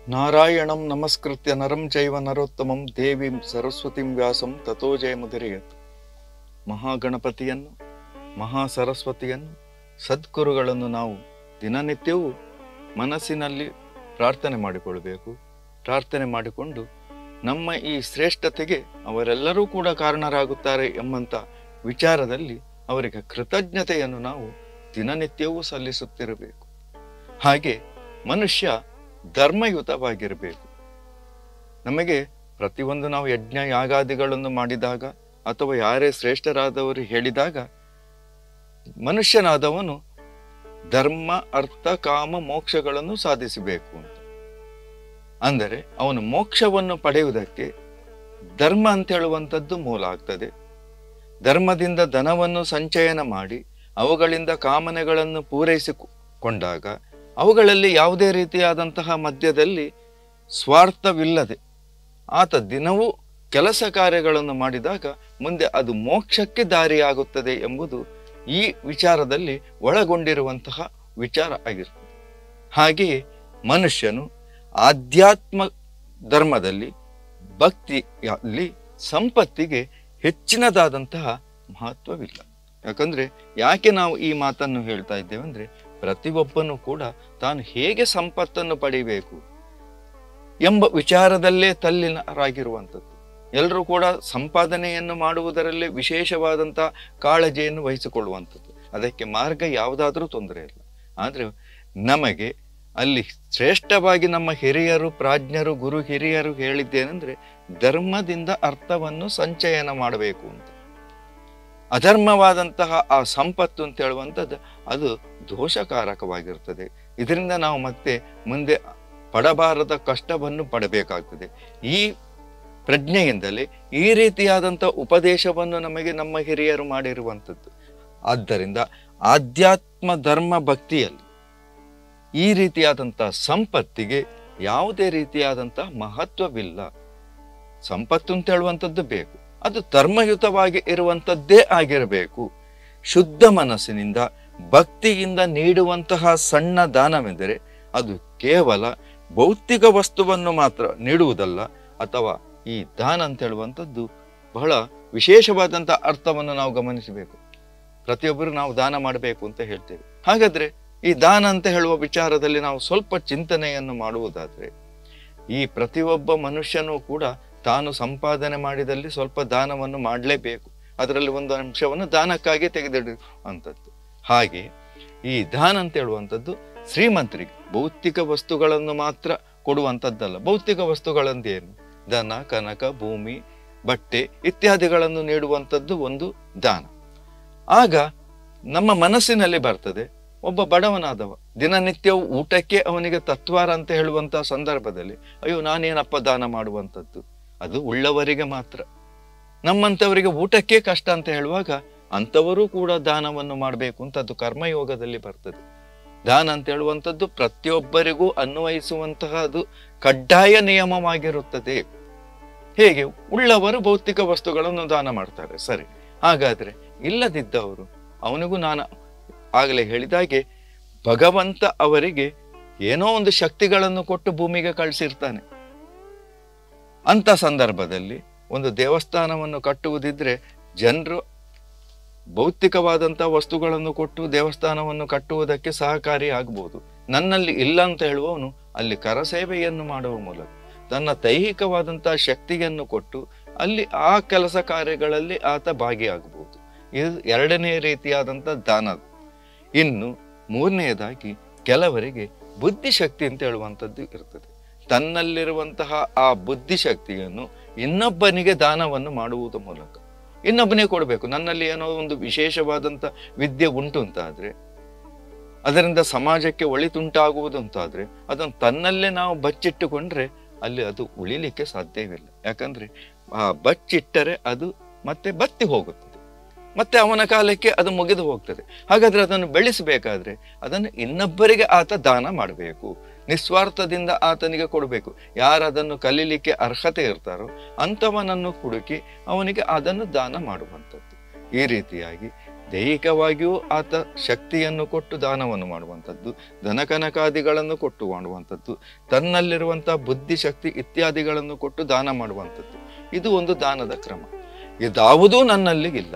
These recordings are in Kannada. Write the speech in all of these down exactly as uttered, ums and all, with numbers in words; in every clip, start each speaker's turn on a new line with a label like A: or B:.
A: ನಾರಾಯಣಂ ನಮಸ್ಕೃತ್ಯ ನರಂ ಚೈವ ನರೋತ್ತಮಂ ದೇವಿಂ ಸರಸ್ವತಿಂ ವ್ಯಾಸಂ ತಥೋ ಜಯಮುದಿರೆಯತ್. ಮಹಾಗಣಪತಿಯನ್ನು, ಮಹಾ ಸರಸ್ವತಿಯನ್ನು, ಸದ್ಗುರುಗಳನ್ನು ನಾವು ದಿನನಿತ್ಯವೂ ಮನಸ್ಸಿನಲ್ಲಿ ಪ್ರಾರ್ಥನೆ ಮಾಡಿಕೊಳ್ಬೇಕು. ಪ್ರಾರ್ಥನೆ ಮಾಡಿಕೊಂಡು ನಮ್ಮ ಈ ಶ್ರೇಷ್ಠತೆಗೆ ಅವರೆಲ್ಲರೂ ಕೂಡ ಕಾರಣರಾಗುತ್ತಾರೆ ಎಂಬಂಥ ವಿಚಾರದಲ್ಲಿ ಅವರಿಗೆ ಕೃತಜ್ಞತೆಯನ್ನು ನಾವು ದಿನನಿತ್ಯವೂ ಸಲ್ಲಿಸುತ್ತಿರಬೇಕು. ಹಾಗೆ ಮನುಷ್ಯ ಧರ್ಮಯುತವಾಗಿರಬೇಕು. ನಮಗೆ ಪ್ರತಿಯೊಂದು ನಾವು ಯಜ್ಞ ಯಾಗಾದಿಗಳನ್ನು ಮಾಡಿದಾಗ ಅಥವಾ ಯಾರೇ ಶ್ರೇಷ್ಠರಾದವರು ಹೇಳಿದಾಗ ಮನುಷ್ಯನಾದವನು ಧರ್ಮ ಅರ್ಥ ಕಾಮ ಮೋಕ್ಷಗಳನ್ನು ಸಾಧಿಸಬೇಕು ಅಂತ. ಅಂದರೆ ಅವನು ಮೋಕ್ಷವನ್ನು ಪಡೆಯುವುದಕ್ಕೆ ಧರ್ಮ ಅಂತ ಹೇಳುವಂಥದ್ದು ಮೂಲ ಆಗ್ತದೆ. ಧರ್ಮದಿಂದ ಧನವನ್ನು ಸಂಚಯನ ಮಾಡಿ ಅವುಗಳಿಂದ ಕಾಮನೆಗಳನ್ನು ಪೂರೈಸಿಕೊಂಡಾಗ ಅವುಗಳಲ್ಲಿ ಯಾವುದೇ ರೀತಿಯಾದಂತಹ ಮಧ್ಯದಲ್ಲಿ ಸ್ವಾರ್ಥವಿಲ್ಲದೆ ಆತ ದಿನವೂ ಕೆಲಸ ಕಾರ್ಯಗಳನ್ನು ಮಾಡಿದಾಗ ಮುಂದೆ ಅದು ಮೋಕ್ಷಕ್ಕೆ ದಾರಿಯಾಗುತ್ತದೆ ಎಂಬುದು ಈ ವಿಚಾರದಲ್ಲಿ ಒಳಗೊಂಡಿರುವಂತಹ ವಿಚಾರ ಆಗಿರ್ತದೆ. ಹಾಗೆಯೇ ಮನುಷ್ಯನು ಆಧ್ಯಾತ್ಮ ಧರ್ಮದಲ್ಲಿ ಭಕ್ತಿಯಲ್ಲಿ ಸಂಪತ್ತಿಗೆ ಹೆಚ್ಚಿನದಾದಂತಹ ಮಹತ್ವವಿಲ್ಲ. ಯಾಕಂದ್ರೆ ಯಾಕೆ ನಾವು ಈ ಮಾತನ್ನು ಹೇಳ್ತಾ ಇದ್ದೇವೆ ಅಂದ್ರೆ, ಪ್ರತಿಯೊಬ್ಬನು ಕೂಡ ತಾನು ಹೇಗೆ ಸಂಪತ್ತನ್ನು ಪಡಿಬೇಕು ಎಂಬ ವಿಚಾರದಲ್ಲೇ ತಲ್ಲಿನರಾಗಿರುವಂಥದ್ದು. ಎಲ್ಲರೂ ಕೂಡ ಸಂಪಾದನೆಯನ್ನು ಮಾಡುವುದರಲ್ಲೇ ವಿಶೇಷವಾದಂಥ ಕಾಳಜಿಯನ್ನು ವಹಿಸಿಕೊಳ್ಳುವಂಥದ್ದು. ಅದಕ್ಕೆ ಮಾರ್ಗ ಯಾವುದಾದ್ರೂ ತೊಂದರೆ ಇಲ್ಲ. ಆದರೆ ನಮಗೆ ಅಲ್ಲಿ ಶ್ರೇಷ್ಠವಾಗಿ ನಮ್ಮ ಹಿರಿಯರು, ಪ್ರಾಜ್ಞರು, ಗುರು ಹಿರಿಯರು ಹೇಳಿದ್ದೇನೆಂದ್ರೆ ಧರ್ಮದಿಂದ ಅರ್ಥವನ್ನು ಸಂಚಯನ ಮಾಡಬೇಕು ಅಂತ. ಅಧರ್ಮವಾದಂತಹ ಆ ಸಂಪತ್ತು ಅಂತ ಹೇಳುವಂಥದ್ದು ಅದು ದೋಷಕಾರಕವಾಗಿರ್ತದೆ. ಇದರಿಂದ ನಾವು ಮತ್ತೆ ಮುಂದೆ ಪಡಬಾರದ ಕಷ್ಟವನ್ನು ಪಡಬೇಕಾಗ್ತದೆ. ಈ ಪ್ರಜ್ಞೆಯಿಂದಲೇ ಈ ರೀತಿಯಾದಂಥ ಉಪದೇಶವನ್ನು ನಮಗೆ ನಮ್ಮ ಹಿರಿಯರು ಮಾಡಿರುವಂಥದ್ದು. ಆದ್ದರಿಂದ ಆಧ್ಯಾತ್ಮ ಧರ್ಮ ಭಕ್ತಿಯಲ್ಲಿ ಈ ರೀತಿಯಾದಂಥ ಸಂಪತ್ತಿಗೆ ಯಾವುದೇ ರೀತಿಯಾದಂಥ ಮಹತ್ವವಿಲ್ಲ. ಸಂಪತ್ತು ಅಂತ ಹೇಳುವಂಥದ್ದು ಬೇಕು, ಅದು ಧರ್ಮಯುತವಾಗಿ ಇರುವಂಥದ್ದೇ ಆಗಿರಬೇಕು. ಶುದ್ಧ ಮನಸ್ಸಿನಿಂದ ಭಕ್ತಿಯಿಂದ ನೀಡುವಂತಹ ಸಣ್ಣ ದಾನವೆಂದರೆ ಅದು ಕೇವಲ ಭೌತಿಕ ವಸ್ತುವನ್ನು ಮಾತ್ರ ನೀಡುವುದಲ್ಲ. ಅಥವಾ ಈ ದಾನ ಅಂತ ಹೇಳುವಂಥದ್ದು ಬಹಳ ವಿಶೇಷವಾದಂಥ ಅರ್ಥವನ್ನು ನಾವು ಗಮನಿಸಬೇಕು. ಪ್ರತಿಯೊಬ್ಬರು ನಾವು ದಾನ ಮಾಡಬೇಕು ಅಂತ ಹೇಳ್ತೇವೆ. ಹಾಗಾದ್ರೆ ಈ ದಾನ ಅಂತ ಹೇಳುವ ವಿಚಾರದಲ್ಲಿ ನಾವು ಸ್ವಲ್ಪ ಚಿಂತನೆಯನ್ನು ಮಾಡುವುದಾದ್ರೆ, ಈ ಪ್ರತಿಯೊಬ್ಬ ಮನುಷ್ಯನೂ ಕೂಡ ತಾನು ಸಂಪಾದನೆ ಮಾಡಿದಲ್ಲಿ ಸ್ವಲ್ಪ ದಾನವನ್ನು ಮಾಡಲೇಬೇಕು. ಅದರಲ್ಲಿ ಒಂದು ಅಂಶವನ್ನು ದಾನಕ್ಕಾಗಿ ತೆಗೆದಿಡುವಂಥದ್ದು. ಹಾಗೆ ಈ ದಾನ ಅಂತ ಹೇಳುವಂಥದ್ದು ಶ್ರೀಮಂತರಿಗೆ ಭೌತಿಕ ವಸ್ತುಗಳನ್ನು ಮಾತ್ರ ಕೊಡುವಂಥದ್ದಲ್ಲ. ಭೌತಿಕ ವಸ್ತುಗಳಂದೇನು? ಧನ, ಕನಕ, ಭೂಮಿ, ಬಟ್ಟೆ ಇತ್ಯಾದಿಗಳನ್ನು ನೀಡುವಂಥದ್ದು ಒಂದು ದಾನ. ಆಗ ನಮ್ಮ ಮನಸ್ಸಿನಲ್ಲಿ ಬರ್ತದೆ, ಒಬ್ಬ ಬಡವನಾದವ ದಿನನಿತ್ಯವೂ ಊಟಕ್ಕೆ ಅವನಿಗೆ ತತ್ವಾರ ಅಂತ ಹೇಳುವಂತಹ ಸಂದರ್ಭದಲ್ಲಿ ಅಯ್ಯೋ ನಾನೇನಪ್ಪ ದಾನ ಮಾಡುವಂಥದ್ದು, ಅದು ಉಳ್ಳವರಿಗೆ ಮಾತ್ರ. ನಮ್ಮಂಥವರಿಗೆ ಊಟಕ್ಕೆ ಕಷ್ಟ ಅಂತ ಹೇಳುವಾಗ ಅಂಥವರು ಕೂಡ ದಾನವನ್ನು ಮಾಡಬೇಕು ಅಂತ ಅದು ಕರ್ಮಯೋಗದಲ್ಲಿ ಬರ್ತದೆ. ದಾನ ಅಂತ ಹೇಳುವಂಥದ್ದು ಪ್ರತಿಯೊಬ್ಬರಿಗೂ ಅನ್ವಯಿಸುವಂತಹ ಅದು ಕಡ್ಡಾಯ ನಿಯಮವಾಗಿರುತ್ತದೆ. ಹೇಗೆ ಉಳ್ಳವರು ಭೌತಿಕ ವಸ್ತುಗಳನ್ನು ದಾನ ಮಾಡ್ತಾರೆ, ಸರಿ. ಹಾಗಾದ್ರೆ ಇಲ್ಲದಿದ್ದವರು, ಅವನಿಗೂ ನಾನು ಆಗಲೇ ಹೇಳಿದಾಗೆ ಭಗವಂತ ಅವರಿಗೆ ಏನೋ ಒಂದು ಶಕ್ತಿಗಳನ್ನು ಕೊಟ್ಟು ಭೂಮಿಗೆ ಕಳಿಸಿರ್ತಾನೆ. ಅಂತ ಸಂದರ್ಭದಲ್ಲಿ ಒಂದು ದೇವಸ್ಥಾನವನ್ನು ಕಟ್ಟುವುದಿದ್ರೆ ಜನರು ಭೌತಿಕವಾದಂಥ ವಸ್ತುಗಳನ್ನು ಕೊಟ್ಟು ದೇವಸ್ಥಾನವನ್ನು ಕಟ್ಟುವುದಕ್ಕೆ ಸಹಕಾರಿ ಆಗ್ಬೋದು. ನನ್ನಲ್ಲಿ ಇಲ್ಲ ಅಂತ ಹೇಳುವವನು ಅಲ್ಲಿ ಕರಸೇವೆಯನ್ನು ಮಾಡುವ ಮೂಲಕ ತನ್ನ ದೈಹಿಕವಾದಂಥ ಶಕ್ತಿಯನ್ನು ಕೊಟ್ಟು ಅಲ್ಲಿ ಆ ಕೆಲಸ ಕಾರ್ಯಗಳಲ್ಲಿ ಆತ ಭಾಗಿಯಾಗಬಹುದು. ಇದು ಎರಡನೇ ರೀತಿಯಾದಂಥ ದಾನ. ಇನ್ನು ಮೂರನೆಯದಾಗಿ ಕೆಲವರಿಗೆ ಬುದ್ಧಿಶಕ್ತಿ ಅಂತ ಹೇಳುವಂಥದ್ದು ಇರ್ತದೆ. ತನ್ನಲ್ಲಿರುವಂತಹ ಆ ಬುದ್ಧಿಶಕ್ತಿಯನ್ನು ಇನ್ನೊಬ್ಬನಿಗೆ ದಾನವನ್ನು ಮಾಡುವುದರ ಮೂಲಕ ಇನ್ನೊಬ್ಬನಿಗೆ ಕೊಡಬೇಕು. ನನ್ನಲ್ಲಿ ಏನೋ ಒಂದು ವಿಶೇಷವಾದಂಥ ವಿದ್ಯೆ ಉಂಟು ಅಂತಾದ್ರೆ, ಅದರಿಂದ ಸಮಾಜಕ್ಕೆ ಒಳಿತುಂಟಾಗುವುದು ಅಂತಾದ್ರೆ ಅದನ್ನು ತನ್ನಲ್ಲೇ ನಾವು ಬಚ್ಚಿಟ್ಟುಕೊಂಡ್ರೆ ಅಲ್ಲಿ ಅದು ಉಳಿಲಿಕ್ಕೆ ಸಾಧ್ಯವಿಲ್ಲ. ಯಾಕಂದ್ರೆ ಆ ಬಚ್ಚಿಟ್ಟರೆ ಅದು ಮತ್ತೆ ಬತ್ತಿ ಹೋಗುತ್ತದೆ, ಮತ್ತೆ ಅವನ ಕಾಲಕ್ಕೆ ಅದು ಮುಗಿದು ಹೋಗ್ತದೆ. ಹಾಗಾದ್ರೆ ಅದನ್ನು ಬೆಳೆಸಬೇಕಾದ್ರೆ ಅದನ್ನು ಇನ್ನೊಬ್ಬರಿಗೆ ಆತ ದಾನ ಮಾಡಬೇಕು, ನಿಸ್ವಾರ್ಥದಿಂದ ಆತನಿಗೆ ಕೊಡಬೇಕು. ಯಾರು ಅದನ್ನು ಕಲೀಲಿಕ್ಕೆ ಅರ್ಹತೆ ಇರ್ತಾರೋ ಅಂಥವನನ್ನು ಹುಡುಕಿ ಅವನಿಗೆ ಅದನ್ನು ದಾನ ಮಾಡುವಂಥದ್ದು. ಈ ರೀತಿಯಾಗಿ ದೈಹಿಕವಾಗಿಯೂ ಆತ ಶಕ್ತಿಯನ್ನು ಕೊಟ್ಟು ದಾನವನ್ನು ಮಾಡುವಂಥದ್ದು, ಧನಕನಕಾದಿಗಳನ್ನು ಕೊಟ್ಟು ಮಾಡುವಂಥದ್ದು, ತನ್ನಲ್ಲಿರುವಂತಹ ಬುದ್ಧಿಶಕ್ತಿ ಇತ್ಯಾದಿಗಳನ್ನು ಕೊಟ್ಟು ದಾನ ಮಾಡುವಂಥದ್ದು. ಇದು ಒಂದು ದಾನದ ಕ್ರಮ. ಇದಾವುದೂ ನನ್ನಲ್ಲಿ ಇಲ್ಲ,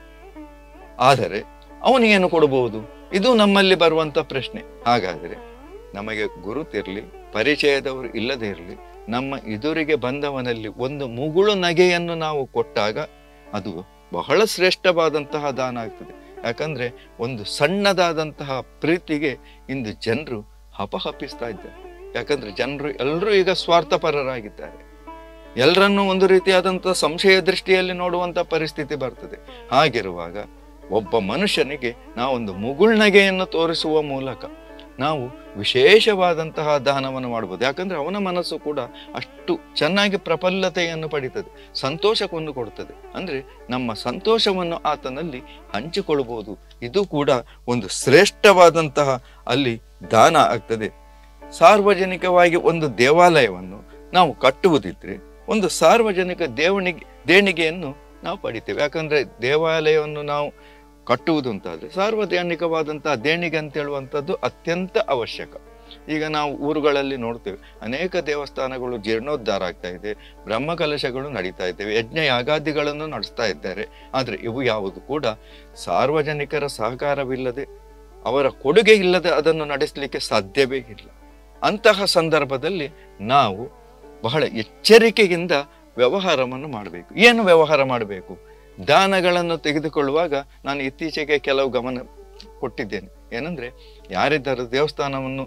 A: ಆದರೆ ಅವನಿಗೇನು ಕೊಡಬಹುದು? ಇದು ನಮ್ಮಲ್ಲಿ ಬರುವಂತ ಪ್ರಶ್ನೆ. ಹಾಗಾದರೆ ನಮಗೆ ಗುರುತಿರ್ಲಿ, ಪರಿಚಯದವರು ಇಲ್ಲದೇ ಇರಲಿ, ನಮ್ಮ ಎದುರಿಗೆ ಬಂದವನಲ್ಲಿ ಒಂದು ಮುಗುಳು ನಗೆಯನ್ನು ನಾವು ಕೊಟ್ಟಾಗ ಅದು ಬಹಳ ಶ್ರೇಷ್ಠವಾದಂತಹ ದಾನ ಆಗ್ತದೆ. ಯಾಕಂದ್ರೆ ಒಂದು ಸಣ್ಣದಾದಂತಹ ಪ್ರೀತಿಗೆ ಇಂದು ಜನರು ಹಪಹಪಿಸ್ತಾ ಇದ್ದಾರೆ. ಯಾಕಂದ್ರೆ ಜನರು ಎಲ್ಲರೂ ಈಗ ಸ್ವಾರ್ಥಪರರಾಗಿದ್ದಾರೆ. ಎಲ್ಲರನ್ನೂ ಒಂದು ರೀತಿಯಾದಂತಹ ಸಂಶಯ ದೃಷ್ಟಿಯಲ್ಲಿ ನೋಡುವಂತ ಪರಿಸ್ಥಿತಿ ಬರ್ತದೆ. ಹಾಗಿರುವಾಗ ಒಬ್ಬ ಮನುಷ್ಯನಿಗೆ ನಾವೊಂದು ಮುಗುಳ್ನಗೆಯನ್ನು ತೋರಿಸುವ ಮೂಲಕ ನಾವು ವಿಶೇಷವಾದಂತಹ ದಾನವನ್ನು ಮಾಡಬಹುದು. ಯಾಕಂದ್ರೆ ಅವನ ಮನಸ್ಸು ಕೂಡ ಅಷ್ಟು ಚೆನ್ನಾಗಿ ಪ್ರಫುಲ್ಲತೆಯನ್ನು ಪಡೀತದೆ, ಸಂತೋಷವನ್ನು ಕೊಡುತ್ತದೆ. ಅಂದ್ರೆ ನಮ್ಮ ಸಂತೋಷವನ್ನು ಆತನಲ್ಲಿ ಹಂಚಿಕೊಳ್ಳಬಹುದು. ಇದು ಕೂಡ ಒಂದು ಶ್ರೇಷ್ಠವಾದಂತಹ ಅಲ್ಲಿ ದಾನ ಆಗ್ತದೆ. ಸಾರ್ವಜನಿಕವಾಗಿ ಒಂದು ದೇವಾಲಯವನ್ನು ನಾವು ಕಟ್ಟುವುದಿದ್ರೆ ಒಂದು ಸಾರ್ವಜನಿಕ ದೇವಣಿಗೆ ದೇಣಿಗೆಯನ್ನು ನಾವು ಪಡಿತೇವೆ. ಯಾಕಂದ್ರೆ ದೇವಾಲಯವನ್ನು ನಾವು ಕಟ್ಟುವುದು ಅಂತಾದ್ರೆ ಸಾರ್ವಜನಿಕವಾದಂತಹ ದೇಣಿಗೆ ಅಂತ ಹೇಳುವಂಥದ್ದು ಅತ್ಯಂತ ಅವಶ್ಯಕ. ಈಗ ನಾವು ಊರುಗಳಲ್ಲಿ ನೋಡ್ತೇವೆ, ಅನೇಕ ದೇವಸ್ಥಾನಗಳು ಜೀರ್ಣೋದ್ಧಾರ ಆಗ್ತಾ ಇದೆ, ಬ್ರಹ್ಮಕಲಶಗಳು ನಡೀತಾ ಇದ್ದೇವೆ, ಯಜ್ಞ ಯಾಗಾದಿಗಳನ್ನು ನಡೆಸ್ತಾ ಇದ್ದಾರೆ. ಆದ್ರೆ ಇವು ಯಾವುದು ಕೂಡ ಸಾರ್ವಜನಿಕರ ಸಹಕಾರವಿಲ್ಲದೆ, ಅವರ ಕೊಡುಗೆ ಇಲ್ಲದೆ ಅದನ್ನು ನಡೆಸಲಿಕ್ಕೆ ಸಾಧ್ಯವೇ ಇಲ್ಲ. ಅಂತಹ ಸಂದರ್ಭದಲ್ಲಿ ನಾವು ಬಹಳ ಎಚ್ಚರಿಕೆಯಿಂದ ವ್ಯವಹಾರವನ್ನು ಮಾಡಬೇಕು. ಏನು ವ್ಯವಹಾರ ಮಾಡಬೇಕು? ದಾನಗಳನ್ನು ತೆಗೆದುಕೊಳ್ಳುವಾಗ ನಾನು ಇತ್ತೀಚೆಗೆ ಕೆಲವು ಗಮನ ಕೊಟ್ಟಿದ್ದೇನೆ. ಏನಂದ್ರೆ, ಯಾರಿದ್ದರೂ ದೇವಸ್ಥಾನವನ್ನು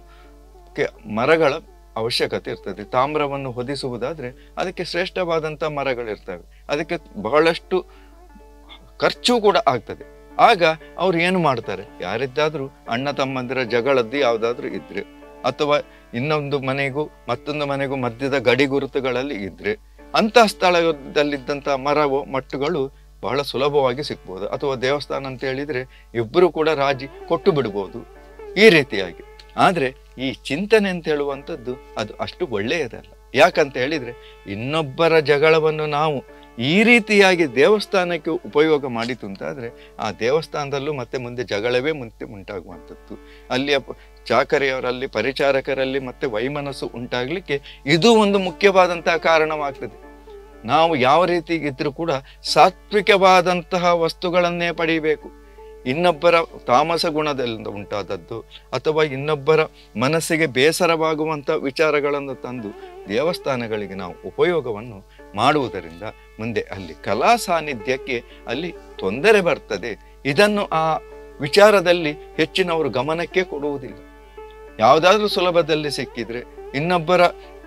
A: ಮರಗಳ ಅವಶ್ಯಕತೆ ಇರ್ತದೆ. ತಾಮ್ರವನ್ನು ಹೊದಿಸುವುದಾದ್ರೆ ಅದಕ್ಕೆ ಶ್ರೇಷ್ಠವಾದಂಥ ಮರಗಳಿರ್ತವೆ, ಅದಕ್ಕೆ ಬಹಳಷ್ಟು ಖರ್ಚು ಕೂಡ ಆಗ್ತದೆ. ಆಗ ಅವ್ರು ಏನು ಮಾಡ್ತಾರೆ, ಯಾರಿದ್ದಾದ್ರೂ ಅಣ್ಣ ತಮ್ಮಂದಿರ ಜಗಳದ್ದು ಯಾವುದಾದ್ರೂ ಇದ್ರೆ, ಅಥವಾ ಇನ್ನೊಂದು ಮನೆಗೂ ಮತ್ತೊಂದು ಮನೆಗೂ ಮಧ್ಯದ ಗಡಿ ಗುರುತುಗಳಲ್ಲಿ ಇದ್ರೆ ಅಂತಹ ಸ್ಥಳದಲ್ಲಿದ್ದಂತಹ ಮರವು ಮಟ್ಟುಗಳು ಬಹಳ ಸುಲಭವಾಗಿ ಸಿಗ್ಬೋದು. ಅಥವಾ ದೇವಸ್ಥಾನ ಅಂತ ಹೇಳಿದ್ರೆ ಇಬ್ಬರು ಕೂಡ ರಾಜಿ ಕೊಟ್ಟು ಬಿಡ್ಬೋದು, ಈ ರೀತಿಯಾಗಿ. ಆದ್ರೆ ಈ ಚಿಂತನೆ ಅಂತ ಹೇಳುವಂಥದ್ದು ಅದು ಅಷ್ಟು ಒಳ್ಳೆಯದಲ್ಲ. ಯಾಕಂತ ಹೇಳಿದ್ರೆ, ಇನ್ನೊಬ್ಬರ ಜಗಳವನ್ನು ನಾವು ಈ ರೀತಿಯಾಗಿ ದೇವಸ್ಥಾನಕ್ಕೆ ಉಪಯೋಗ ಮಾಡಿತು ಅಂತಾದ್ರೆ ಆ ದೇವಸ್ಥಾನದಲ್ಲೂ ಮತ್ತೆ ಮುಂದೆ ಜಗಳವೇ ಮುಂದೆ ಉಂಟಾಗುವಂಥದ್ದು. ಅಲ್ಲಿಯ ಚಾಕರಿಯವರಲ್ಲಿ, ಪರಿಚಾರಕರಲ್ಲಿ ಮತ್ತೆ ವೈಮನಸ್ಸು ಉಂಟಾಗ್ಲಿಕ್ಕೆ ಇದು ಒಂದು ಮುಖ್ಯವಾದಂತಹ ಕಾರಣವಾಗ್ತದೆ. ನಾವು ಯಾವ ರೀತಿ ಇದ್ರೂ ಕೂಡ ಸಾತ್ವಿಕವಾದಂತಹ ವಸ್ತುಗಳನ್ನೇ ಪಡೆಯಬೇಕು. ಇನ್ನೊಬ್ಬರ ತಾಮಸ ಗುಣದಿಂದ ಉಂಟಾದದ್ದು ಅಥವಾ ಇನ್ನೊಬ್ಬರ ಮನಸ್ಸಿಗೆ ಬೇಸರವಾಗುವಂಥ ವಿಚಾರಗಳನ್ನು ತಂದು ದೇವಸ್ಥಾನಗಳಿಗೆ ನಾವು ಉಪಯೋಗವನ್ನು ಮಾಡುವುದರಿಂದ ಮುಂದೆ ಅಲ್ಲಿ ಕಲಾ ಸಾನ್ನಿಧ್ಯಕ್ಕೆ ಅಲ್ಲಿ ತೊಂದರೆ ಬರ್ತದೆ. ಇದನ್ನು ಆ ವಿಚಾರದಲ್ಲಿ ಹೆಚ್ಚಿನವರು ಗಮನಕ್ಕೆ ಕೊಡುವುದಿಲ್ಲ. ಯಾವುದಾದ್ರೂ ಸುಲಭದಲ್ಲಿ ಸಿಕ್ಕಿದ್ರೆ, ಇನ್ನೊಬ್ಬರ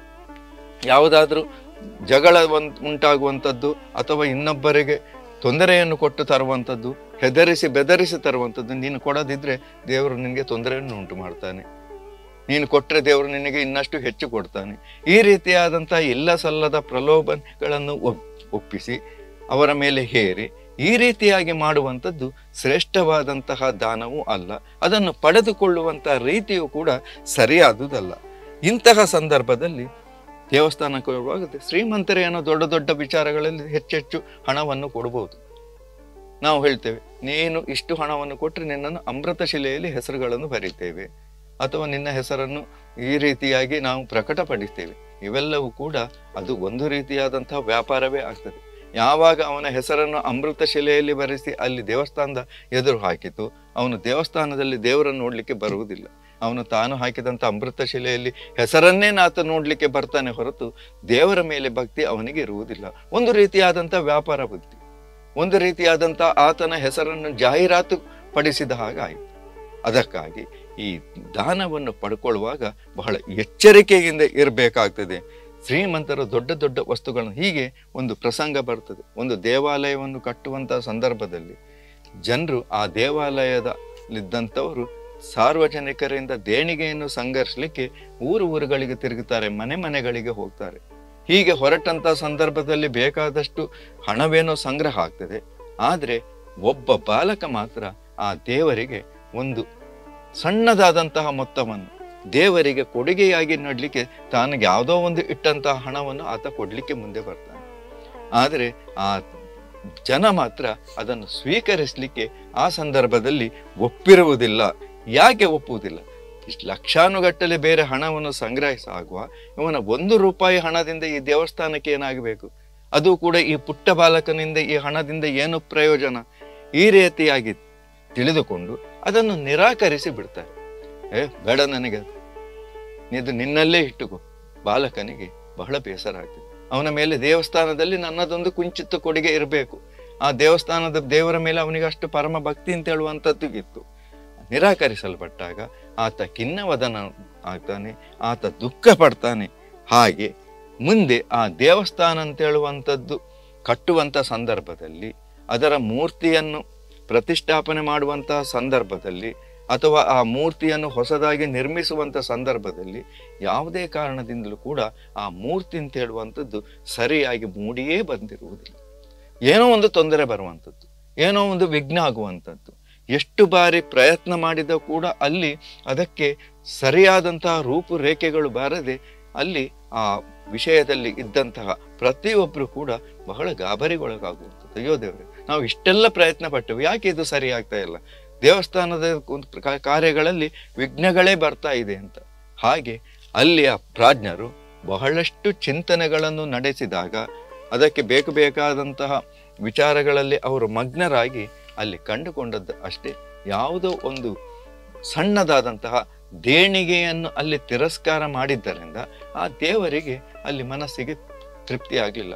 A: ಯಾವುದಾದ್ರೂ ಜಗಳ ಉಂಟಾಗುವಂಥದ್ದು ಅಥವಾ ಇನ್ನೊಬ್ಬರಿಗೆ ತೊಂದರೆಯನ್ನು ಕೊಟ್ಟು ತರುವಂಥದ್ದು, ಹೆದರಿಸಿ ಬೆದರಿಸಿ ತರುವಂಥದ್ದು, ನೀನು ಕೊಡದಿದ್ರೆ ದೇವರು ನಿನಗೆ ತೊಂದರೆಯನ್ನು ಉಂಟು ಮಾಡ್ತಾನೆ, ನೀನು ಕೊಟ್ಟರೆ ದೇವರು ನಿನಗೆ ಇನ್ನಷ್ಟು ಹೆಚ್ಚು ಕೊಡ್ತಾನೆ. ಈ ರೀತಿಯಾದಂತಹ ಇಲ್ಲ ಸಲ್ಲದ ಪ್ರಲೋಭನೆಗಳನ್ನು ಒಪ್ಪಿಸಿ ಅವರ ಮೇಲೆ ಹೇರಿ ಈ ರೀತಿಯಾಗಿ ಮಾಡುವಂಥದ್ದು ಶ್ರೇಷ್ಠವಾದಂತಹ ದಾನವೂ ಅಲ್ಲ. ಅದನ್ನು ಪಡೆದುಕೊಳ್ಳುವಂತಹ ರೀತಿಯೂ ಕೂಡ ಸರಿಯಾದುದಲ್ಲ. ಇಂತಹ ಸಂದರ್ಭದಲ್ಲಿ ದೇವಸ್ಥಾನಕ್ಕೆ ಹೋಗುವಾಗ ಶ್ರೀಮಂತರೇ ಏನೋ ದೊಡ್ಡ ದೊಡ್ಡ ವಿಚಾರಗಳಲ್ಲಿ ಹೆಚ್ಚೆಚ್ಚು ಹಣವನ್ನು ಕೊಡಬಹುದು. ನಾವು ಹೇಳ್ತೇವೆ, ನೀನು ಇಷ್ಟು ಹಣವನ್ನು ಕೊಟ್ಟರೆ ನಿನ್ನನ್ನು ಅಮೃತ ಶಿಲೆಯಲ್ಲಿ ಹೆಸರುಗಳನ್ನು ಬರೀತೇವೆ, ಅಥವಾ ನಿನ್ನ ಹೆಸರನ್ನು ಈ ರೀತಿಯಾಗಿ ನಾವು ಪ್ರಕಟಪಡಿಸ್ತೇವೆ. ಇವೆಲ್ಲವೂ ಕೂಡ ಅದು ಒಂದು ರೀತಿಯಾದಂತಹ ವ್ಯಾಪಾರವೇ ಆಗ್ತದೆ. ಯಾವಾಗ ಅವನ ಹೆಸರನ್ನು ಅಮೃತ ಶಿಲೆಯಲ್ಲಿ ಬರೆಸಿ ಅಲ್ಲಿ ದೇವಸ್ಥಾನದ ಎದುರು ಹಾಕಿತು, ಅವನು ದೇವಸ್ಥಾನದಲ್ಲಿ ದೇವರನ್ನು ನೋಡ್ಲಿಕ್ಕೆ ಬರುವುದಿಲ್ಲ. ಅವನು ತಾನು ಹಾಕಿದಂಥ ಅಮೃತ ಶಿಲೆಯಲ್ಲಿ ಹೆಸರನ್ನೇ ನಾತ ನೋಡ್ಲಿಕ್ಕೆ ಬರ್ತಾನೆ ಹೊರತು ದೇವರ ಮೇಲೆ ಭಕ್ತಿ ಅವನಿಗೆ ಇರುವುದಿಲ್ಲ. ಒಂದು ರೀತಿಯಾದಂಥ ವ್ಯಾಪಾರ ಬುದ್ಧಿ, ಒಂದು ರೀತಿಯಾದಂಥ ಆತನ ಹೆಸರನ್ನು ಜಾಹೀರಾತು ಪಡಿಸಿದ ಹಾಗಾಯಿತು. ಅದಕ್ಕಾಗಿ ಈ ದಾನವನ್ನು ಪಡ್ಕೊಳ್ಳುವಾಗ ಬಹಳ ಎಚ್ಚರಿಕೆಯಿಂದ ಇರಬೇಕಾಗ್ತದೆ. ಶ್ರೀಮಂತರು ದೊಡ್ಡ ದೊಡ್ಡ ವಸ್ತುಗಳನ್ನು, ಹೀಗೆ ಒಂದು ಪ್ರಸಂಗ ಬರ್ತದೆ. ಒಂದು ದೇವಾಲಯವನ್ನು ಕಟ್ಟುವಂತಹ ಸಂದರ್ಭದಲ್ಲಿ ಜನರು ಆ ದೇವಾಲಯದಲ್ಲಿದ್ದಂಥವರು ಸಾರ್ವಜನಿಕರಿಂದ ದೇಣಿಗೆಯನ್ನು ಸಂಘರ್ಷಲಿಕ್ಕೆ ಊರು ಊರುಗಳಿಗೆ ತಿರುಗುತ್ತಾರೆ, ಮನೆ ಮನೆಗಳಿಗೆ ಹೋಗ್ತಾರೆ. ಹೀಗೆ ಹೊರಟಂತ ಸಂದರ್ಭದಲ್ಲಿ ಬೇಕಾದಷ್ಟು ಹಣವೇನೋ ಸಂಗ್ರಹ ಆಗ್ತದೆ. ಆದರೆ ಒಬ್ಬ ಬಾಲಕ ಮಾತ್ರ ಆ ದೇವರಿಗೆ ಒಂದು ಸಣ್ಣದಾದಂತಹ ಮೊತ್ತವನ್ನು ದೇವರಿಗೆ ಕೊಡುಗೆಯಾಗಿ ನಡ್ಲಿಕ್ಕೆ ತಾನು ಯಾವುದೋ ಒಂದು ಇಟ್ಟಂತಹ ಹಣವನ್ನು ಆತ ಕೊಡ್ಲಿಕ್ಕೆ ಮುಂದೆ ಬರ್ತಾನೆ. ಆದರೆ ಆ ಜನ ಮಾತ್ರ ಅದನ್ನು ಸ್ವೀಕರಿಸಲಿಕ್ಕೆ ಆ ಸಂದರ್ಭದಲ್ಲಿ ಒಪ್ಪಿರುವುದಿಲ್ಲ. ಯಾಕೆ ಒಪ್ಪುವುದಿಲ್ಲ? ಇಷ್ಟು ಲಕ್ಷಾನುಗಟ್ಟಲೆ ಬೇರೆ ಹಣವನ್ನು ಸಂಗ್ರಹಿಸಾಗುವ ಇವನ ಒಂದು ರೂಪಾಯಿ ಹಣದಿಂದ ಈ ದೇವಸ್ಥಾನಕ್ಕೆ ಏನಾಗಬೇಕು? ಅದು ಕೂಡ ಈ ಪುಟ್ಟ ಬಾಲಕನಿಂದ ಈ ಹಣದಿಂದ ಏನು ಪ್ರಯೋಜನ? ಈ ರೀತಿಯಾಗಿ ತಿಳಿದುಕೊಂಡು ಅದನ್ನು ನಿರಾಕರಿಸಿ ಬಿಡ್ತಾರೆ. ಏ ಬೇಡ, ನನಗೆ ಇದು ನಿನ್ನಲ್ಲೇ ಇಟ್ಟುಕೋ. ಬಾಲಕನಿಗೆ ಬಹಳ ಬೇಸರ ಆಗ್ತದೆ. ಅವನ ಮೇಲೆ ದೇವಸ್ಥಾನದಲ್ಲಿ ನನ್ನದೊಂದು ಕುಂಚಿತ ಕೊಡುಗೆ ಇರಬೇಕು. ಆ ದೇವಸ್ಥಾನದ ದೇವರ ಮೇಲೆ ಅವನಿಗೆ ಅಷ್ಟು ಪರಮ ಭಕ್ತಿ ಅಂತ ಹೇಳುವಂಥದ್ದು ಇತ್ತು. ನಿರಾಕರಿಸಲ್ಪಟ್ಟಾಗ ಆತ ಖಿನ್ನವದನ ಆಗ್ತಾನೆ, ಆತ ದುಃಖ ಪಡ್ತಾನೆ. ಹಾಗೆ ಮುಂದೆ ಆ ದೇವಸ್ಥಾನ ಅಂತ ಹೇಳುವಂಥದ್ದು ಕಟ್ಟುವಂಥ ಸಂದರ್ಭದಲ್ಲಿ, ಅದರ ಮೂರ್ತಿಯನ್ನು ಪ್ರತಿಷ್ಠಾಪನೆ ಮಾಡುವಂತಹ ಸಂದರ್ಭದಲ್ಲಿ, ಅಥವಾ ಆ ಮೂರ್ತಿಯನ್ನು ಹೊಸದಾಗಿ ನಿರ್ಮಿಸುವಂಥ ಸಂದರ್ಭದಲ್ಲಿ ಯಾವುದೇ ಕಾರಣದಿಂದಲೂ ಕೂಡ ಆ ಮೂರ್ತಿ ಅಂತ ಹೇಳುವಂಥದ್ದು ಸರಿಯಾಗಿ ಮೂಡಿಯೇ ಬಂದಿರುವುದಿಲ್ಲ. ಏನೋ ಒಂದು ತೊಂದರೆ ಬರುವಂಥದ್ದು, ಏನೋ ಒಂದು ವಿಘ್ನ ಆಗುವಂಥದ್ದು. ಎಷ್ಟು ಬಾರಿ ಪ್ರಯತ್ನ ಮಾಡಿದ ಕೂಡ ಅಲ್ಲಿ ಅದಕ್ಕೆ ಸರಿಯಾದಂತಹ ರೂಪುರೇಖೆಗಳು ಬಾರದೆ ಅಲ್ಲಿ ಆ ವಿಷಯದಲ್ಲಿ ಇದ್ದಂತಹ ಪ್ರತಿಯೊಬ್ಬರು ಕೂಡ ಬಹಳ ಗಾಬರಿಗೊಳಗಾಗುವಂಥದ್ದು. ಅಯ್ಯೋ ದೇವ್ರೆ, ನಾವು ಇಷ್ಟೆಲ್ಲ ಪ್ರಯತ್ನ ಪಟ್ಟೆವು, ಯಾಕೆ ಇದು ಸರಿ ಆಗ್ತಾ ಇಲ್ಲ? ದೇವಸ್ಥಾನದ ಕಾರ್ಯಗಳಲ್ಲಿ ವಿಘ್ನಗಳೇ ಬರ್ತಾ ಇದೆ ಅಂತ. ಹಾಗೆ ಅಲ್ಲಿಯ ಪ್ರಾಜ್ಞರು ಬಹಳಷ್ಟು ಚಿಂತನೆಗಳನ್ನು ನಡೆಸಿದಾಗ ಅದಕ್ಕೆ ಬೇಕು ಬೇಕಾದಂತಹ ವಿಚಾರಗಳಲ್ಲಿ ಅವರು ಮಗ್ನರಾಗಿ ಅಲ್ಲಿ ಕಂಡುಕೊಂಡದ್ದು ಅಷ್ಟೇ, ಯಾವುದೋ ಒಂದು ಸಣ್ಣದಾದಂತಹ ದೇಣಿಗೆಯನ್ನು ಅಲ್ಲಿ ತಿರಸ್ಕಾರ ಮಾಡಿದ್ದರಿಂದ ಆ ದೇವರಿಗೆ ಅಲ್ಲಿ ಮನಸ್ಸಿಗೆ ತೃಪ್ತಿ ಆಗಲಿಲ್ಲ.